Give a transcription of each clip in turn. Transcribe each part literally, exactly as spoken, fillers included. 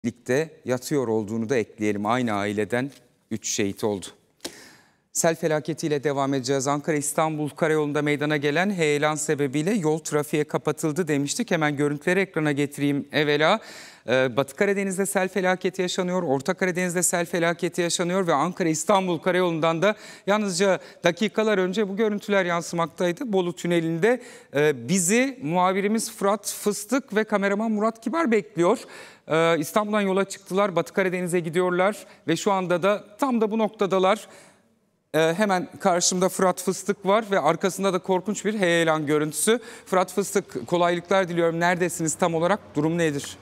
birlikte yatıyor olduğunu da ekleyelim. Aynı aileden üç şehit oldu. Sel felaketiyle devam edeceğiz. Ankara-İstanbul karayolunda meydana gelen heyelan sebebiyle yol trafiğe kapatıldı demiştik. Hemen görüntüleri ekrana getireyim evvela. Batı Karadeniz'de sel felaketi yaşanıyor, Orta Karadeniz'de sel felaketi yaşanıyor ve Ankara-İstanbul karayolundan da yalnızca dakikalar önce bu görüntüler yansımaktaydı. Bolu Tüneli'nde bizi muhabirimiz Fırat Fıstık ve kameraman Murat Kibar bekliyor. İstanbul'dan yola çıktılar, Batı Karadeniz'e gidiyorlar ve şu anda da tam da bu noktadalar. Ee, hemen karşımda Fırat Fıstık var ve arkasında da korkunç bir heyelan görüntüsü. Fırat Fıstık, kolaylıklar diliyorum. Neredesiniz tam olarak? Durum nedir?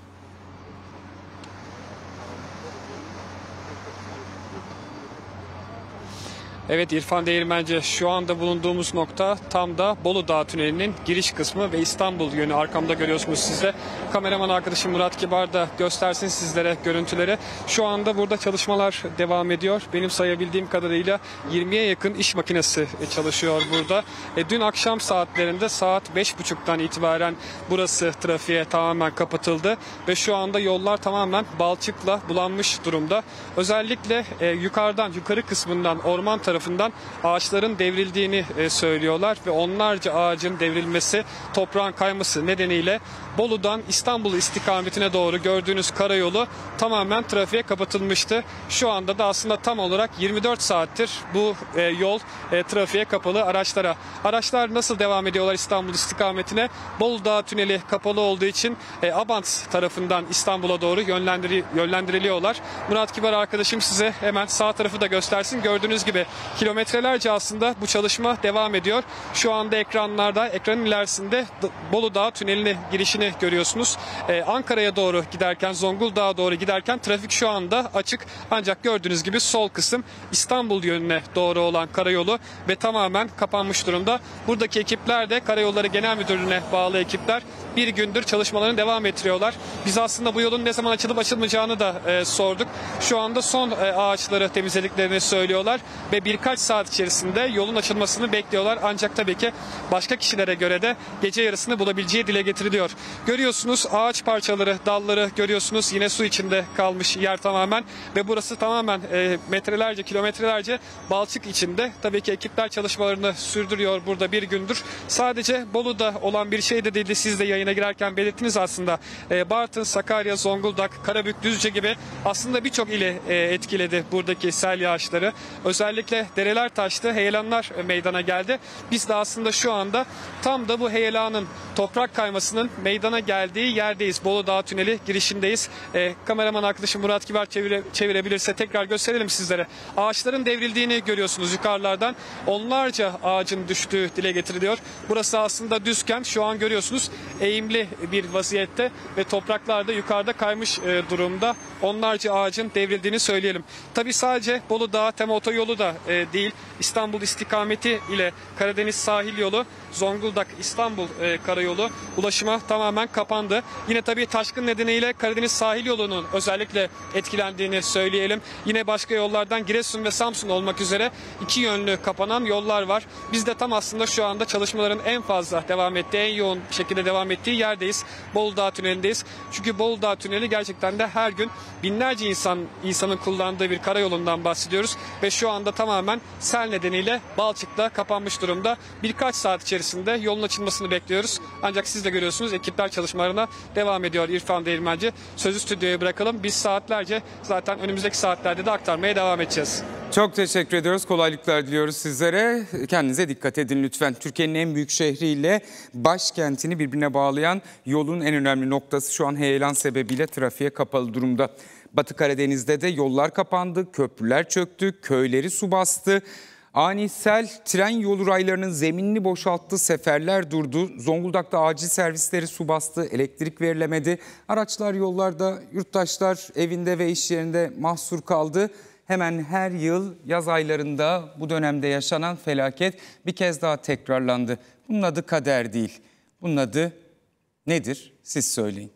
Evet İrfan Değirmenci, şu anda bulunduğumuz nokta tam da Bolu Dağı Tüneli'nin giriş kısmı ve İstanbul yönü. Arkamda görüyorsunuz siz de. Kameraman arkadaşım Murat Kibar da göstersin sizlere görüntüleri. Şu anda burada çalışmalar devam ediyor. Benim sayabildiğim kadarıyla yirmiye yakın iş makinesi çalışıyor burada. E, dün akşam saatlerinde saat beş buçuktan itibaren burası trafiğe tamamen kapatıldı ve şu anda yollar tamamen balçıkla bulanmış durumda. Özellikle e, yukarıdan, yukarı kısmından orman tarafı tarafından ağaçların devrildiğini e, söylüyorlar ve onlarca ağacın devrilmesi, toprağın kayması nedeniyle Bolu'dan İstanbul istikametine doğru gördüğünüz karayolu tamamen trafiğe kapatılmıştı. Şu anda da aslında tam olarak yirmi dört saattir bu e, yol e, trafiğe kapalı araçlara. Araçlar nasıl devam ediyorlar İstanbul istikametine? Bolu Dağı Tüneli kapalı olduğu için e, Abant tarafından İstanbul'a doğru yönlendiri, yönlendiriliyorlar. Murat Kibar arkadaşım size hemen sağ tarafı da göstersin. Gördüğünüz gibi kilometrelerce aslında bu çalışma devam ediyor. Şu anda ekranlarda, ekranın ilerisinde Bolu Dağı Tüneli'ne girişini görüyorsunuz. Ee, Ankara'ya doğru giderken, Zonguldak'a doğru giderken trafik şu anda açık. Ancak gördüğünüz gibi sol kısım İstanbul yönüne doğru olan karayolu ve tamamen kapanmış durumda. Buradaki ekipler de Karayolları Genel Müdürlüğü'ne bağlı ekipler bir gündür çalışmalarını devam ettiriyorlar. Biz aslında bu yolun ne zaman açılıp açılmayacağını da e, sorduk. Şu anda son e, ağaçları temizlediklerini söylüyorlar ve birkaç saat içerisinde yolun açılmasını bekliyorlar. Ancak tabii ki başka kişilere göre de gece yarısını bulabileceği dile getiriliyor. Görüyorsunuz ağaç parçaları, dalları görüyorsunuz. Yine su içinde kalmış yer tamamen ve burası tamamen e, metrelerce, kilometrelerce balçık içinde. Tabii ki ekipler çalışmalarını sürdürüyor burada bir gündür. Sadece Bolu'da olan bir şey de değildi. Siz de yayına girerken belirttiniz aslında. E, Bartın, Sakarya, Zonguldak, Karabük, Düzce gibi aslında birçok ili e, etkiledi buradaki sel yağışları. Özellikle dereler taştı, heyelanlar meydana geldi. Biz de aslında şu anda tam da bu heyelanın, toprak kaymasının meydana geldiği yerdeyiz. Bolu Dağı Tüneli girişindeyiz. E, kameraman arkadaşım Murat Kibar çevire, çevirebilirse tekrar gösterelim sizlere. Ağaçların devrildiğini görüyorsunuz yukarılardan. Onlarca ağacın düştüğü dile getiriliyor. Burası aslında düzken, şu an görüyorsunuz eğimli bir vaziyette ve topraklar da yukarıda kaymış e, durumda. Onlarca ağacın devrildiğini söyleyelim. Tabii sadece Bolu Dağı Tema Otoyolu da e, değil. İstanbul istikameti ile Karadeniz sahil yolu, Zonguldak İstanbul e, karayolu ulaşıma tamamen kapandı. Yine tabii taşkın nedeniyle Karadeniz sahil yolunun özellikle etkilendiğini söyleyelim. Yine başka yollardan Giresun ve Samsun olmak üzere iki yönlü kapanan yollar var. Biz de tam aslında şu anda çalışmaların en fazla devam ettiği, en yoğun şekilde devam ettiği yerdeyiz. Bolu Dağı Tüneli'ndeyiz. Çünkü Bolu Dağı Tüneli gerçekten de her gün binlerce insan insanın kullandığı bir karayolundan bahsediyoruz ve şu anda tamamen sel nedeniyle balçıkla kapanmış durumda. Birkaç saat içerisinde yolun açılmasını bekliyoruz. Ancak siz de görüyorsunuz ekipler çalışmalarına devam ediyor. İrfan Değirmenci, sözü stüdyoya bırakalım. Biz saatlerce zaten önümüzdeki saatlerde de aktarmaya devam edeceğiz. Çok teşekkür ediyoruz. Kolaylıklar diliyoruz sizlere. Kendinize dikkat edin lütfen. Türkiye'nin en büyük şehriyle başkentini birbirine bağlayan yolun en önemli noktası şu an heyelan sebebiyle trafiğe kapalı durumda. Batı Karadeniz'de de yollar kapandı, köprüler çöktü, köyleri su bastı. Ani sel tren yolu raylarının zeminini boşalttı, seferler durdu. Zonguldak'ta acil servisleri su bastı, elektrik verilemedi. Araçlar yollarda, yurttaşlar evinde ve iş yerinde mahsur kaldı. Hemen her yıl yaz aylarında bu dönemde yaşanan felaket bir kez daha tekrarlandı. Bunun adı kader değil. Bunun adı nedir? Siz söyleyin.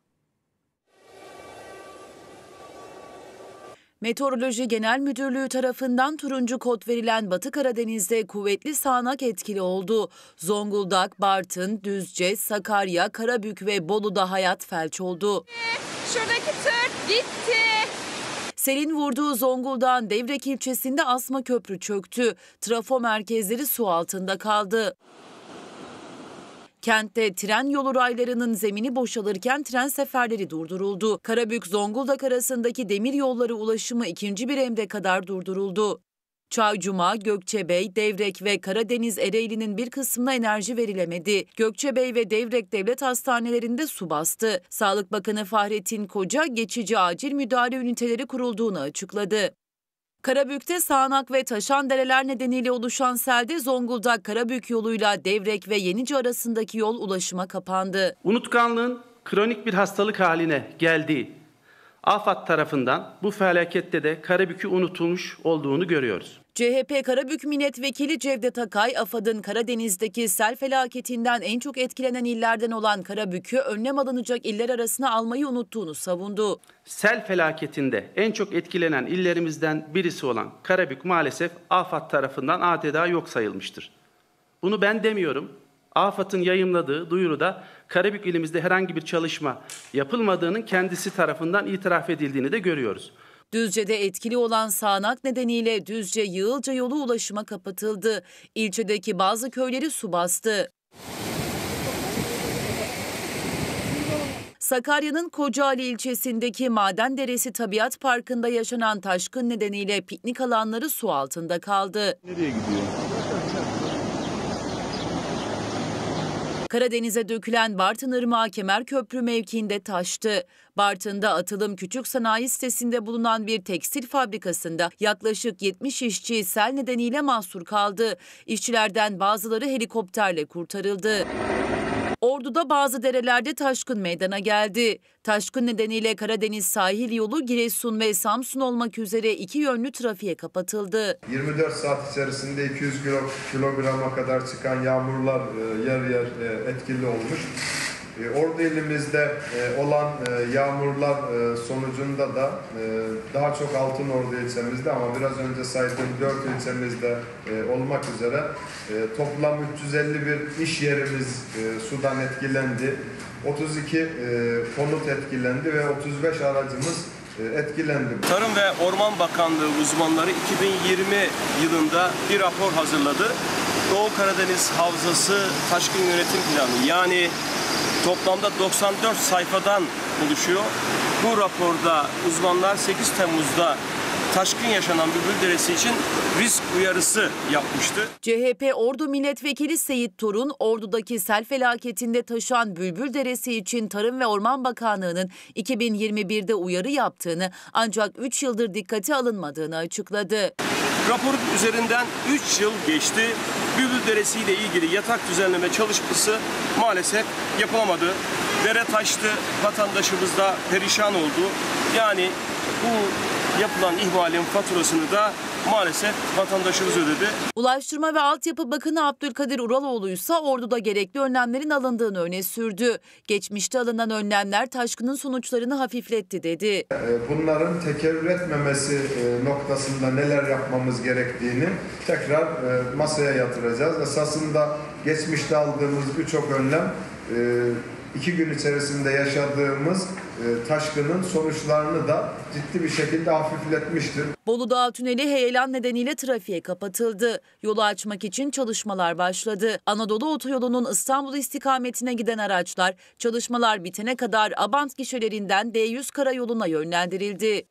Meteoroloji Genel Müdürlüğü tarafından turuncu kod verilen Batı Karadeniz'de kuvvetli sağanak etkili oldu. Zonguldak, Bartın, Düzce, Sakarya, Karabük ve Bolu'da hayat felç oldu. Şuradaki tır Selin vurduğu Zonguldak'ın Devrek ilçesinde asma köprü çöktü. Trafo merkezleri su altında kaldı. Kentte tren yolu raylarının zemini boşalırken tren seferleri durduruldu. Karabük-Zonguldak arasındaki demir yolları ulaşımı ikinci bir emre kadar durduruldu. Çaycuma, Gökçebey, Devrek ve Karadeniz Ereğli'nin bir kısmına enerji verilemedi. Gökçebey ve Devrek devlet hastanelerinde su bastı. Sağlık Bakanı Fahrettin Koca geçici acil müdahale üniteleri kurulduğunu açıkladı. Karabük'te sağanak ve taşan dereler nedeniyle oluşan selde Zonguldak-Karabük yoluyla Devrek ve Yenice arasındaki yol ulaşıma kapandı. Unutkanlığın kronik bir hastalık haline geldiği AFAD tarafından bu felakette de Karabük'ü unutulmuş olduğunu görüyoruz. C H P Karabük Milletvekili Cevdet Akay, AFAD'ın Karadeniz'deki sel felaketinden en çok etkilenen illerden olan Karabük'ü önlem alınacak iller arasına almayı unuttuğunu savundu. Sel felaketinde en çok etkilenen illerimizden birisi olan Karabük maalesef AFAD tarafından adeta yok sayılmıştır. Bunu ben demiyorum. AFAD'ın yayımladığı duyuruda Karabük ilimizde herhangi bir çalışma yapılmadığının kendisi tarafından itiraf edildiğini de görüyoruz. Düzce'de etkili olan sağanak nedeniyle Düzce-Yığılca yolu ulaşıma kapatıldı. İlçedeki bazı köyleri su bastı. Sakarya'nın Kocaeli ilçesindeki Madenderesi Tabiat Parkı'nda yaşanan taşkın nedeniyle piknik alanları su altında kaldı. Nereye gidiyor? Karadeniz'e dökülen Bartın Irmağı Kemerköprü mevkiinde taştı. Bartın'da Atılım Küçük Sanayi sitesinde bulunan bir tekstil fabrikasında yaklaşık yetmiş işçi sel nedeniyle mahsur kaldı. İşçilerden bazıları helikopterle kurtarıldı. Ordu'da bazı derelerde taşkın meydana geldi. Taşkın nedeniyle Karadeniz sahil yolu Giresun ve Samsun olmak üzere iki yönlü trafiğe kapatıldı. yirmi dört saat içerisinde iki yüz kilograma kadar çıkan yağmurlar yer yer etkili olmuş. Ordu ilimizde olan yağmurlar sonucunda da daha çok Altınordu ilçemizde ama biraz önce saydığım dört ilçemizde olmak üzere toplam üç yüz elli bir iş yerimiz sudan etkilendi. otuz iki konut etkilendi ve otuz beş aracımız etkilendi. Tarım ve Orman Bakanlığı uzmanları iki bin yirmi yılında bir rapor hazırladı. Doğu Karadeniz Havzası Taşkın Yönetim Planı, yani toplamda doksan dört sayfadan oluşuyor. Bu raporda uzmanlar sekiz Temmuz'da taşkın yaşanan Bülbül Deresi için risk uyarısı yapmıştı. C H P Ordu Milletvekili Seyit Torun, Ordu'daki sel felaketinde taşan Bülbül Deresi için Tarım ve Orman Bakanlığı'nın iki bin yirmi birde uyarı yaptığını ancak üç yıldır dikkate alınmadığını açıkladı. Raporun üzerinden üç yıl geçti. Bülbül Deresi ile ilgili yatak düzenleme çalışması maalesef yapılamadı. Dere taştı, vatandaşımız da perişan oldu. Yani bu yapılan ihmalin faturasını da maalesef vatandaşımız ödedi. Ulaştırma ve Altyapı Bakanı Abdülkadir Uraloğlu ise Ordu'da gerekli önlemlerin alındığını öne sürdü. Geçmişte alınan önlemler taşkının sonuçlarını hafifletti dedi. Bunların tekerrür etmemesi noktasında neler yapmamız gerektiğini tekrar masaya yatıracağız. Esasında geçmişte aldığımız birçok önlem iki gün içerisinde yaşadığımız taşkının sonuçlarını da ciddi bir şekilde hafifletmiştir. Bolu Dağı Tüneli heyelan nedeniyle trafiğe kapatıldı. Yolu açmak için çalışmalar başladı. Anadolu Otoyolu'nun İstanbul istikametine giden araçlar çalışmalar bitene kadar Abant gişelerinden D yüz karayoluna yönlendirildi.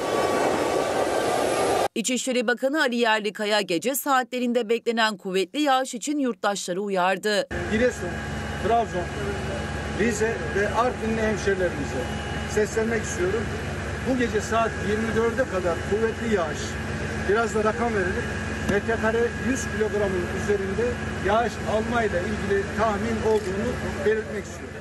İçişleri Bakanı Ali Yerlikaya gece saatlerinde beklenen kuvvetli yağış için yurttaşları uyardı. Giresun, Trabzon, Rize ve Artvinli hemşerilerimize seslenmek istiyorum. Bu gece saat yirmi dörde kadar kuvvetli yağış, biraz da rakam verilir, metrekare yüz kilogramın üzerinde yağış almayla ilgili tahmin olduğunu belirtmek istiyorum.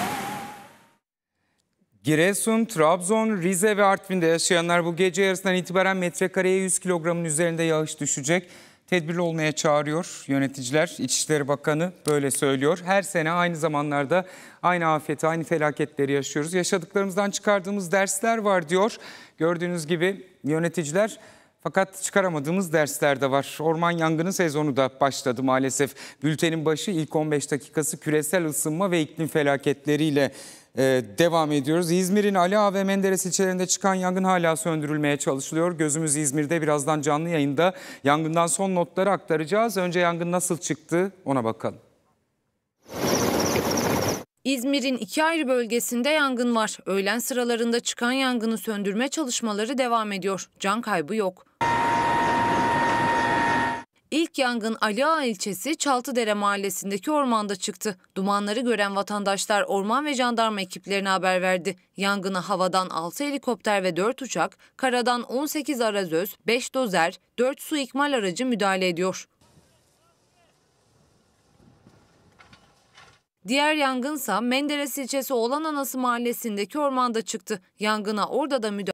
Giresun, Trabzon, Rize ve Artvin'de yaşayanlar bu gece yarısından itibaren metrekareye yüz kilogramın üzerinde yağış düşecek. Tedbirli olmaya çağırıyor yöneticiler. İçişleri Bakanı böyle söylüyor. Her sene aynı zamanlarda aynı afeti, aynı felaketleri yaşıyoruz. Yaşadıklarımızdan çıkardığımız dersler var diyor. Gördüğünüz gibi yöneticiler, fakat çıkaramadığımız dersler de var. Orman yangını sezonu da başladı maalesef. Bültenin başı ilk on beş dakikası küresel ısınma ve iklim felaketleriyle Ee, devam ediyoruz. İzmir'in Ali Ağa ve Menderes ilçelerinde çıkan yangın hala söndürülmeye çalışılıyor. Gözümüz İzmir'de, birazdan canlı yayında yangından son notları aktaracağız. Önce yangın nasıl çıktı ona bakalım. İzmir'in iki ayrı bölgesinde yangın var. Öğlen sıralarında çıkan yangını söndürme çalışmaları devam ediyor. Can kaybı yok. İlk yangın Ali Ağa ilçesi Çaltıdere mahallesindeki ormanda çıktı. Dumanları gören vatandaşlar orman ve jandarma ekiplerine haber verdi. Yangına havadan altı helikopter ve dört uçak, karadan on sekiz arazöz, beş dozer, dört su ikmal aracı müdahale ediyor. Diğer yangınsa Menderes ilçesi Oğlan Anası mahallesindeki ormanda çıktı. Yangına orada da müdahale